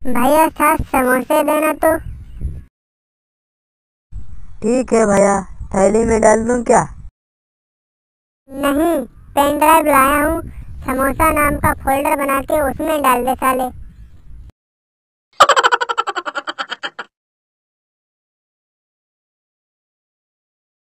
भैया 7 समोसे देना तो। ठीक है भैया, थैली में डाल दूं क्या? नहीं, पेन ड्राइव लाया हूँ, समोसा नाम का फोल्डर बना के उसमें डाल दे साले।